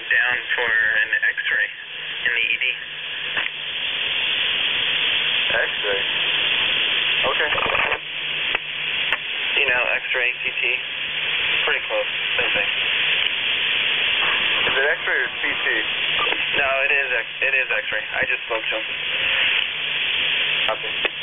down for an X-ray in the ED. X-ray? Okay. You know, X-ray, CT, pretty close, same thing. Is it X-ray or CT? No, it is X-ray. I just spoke to him. Okay.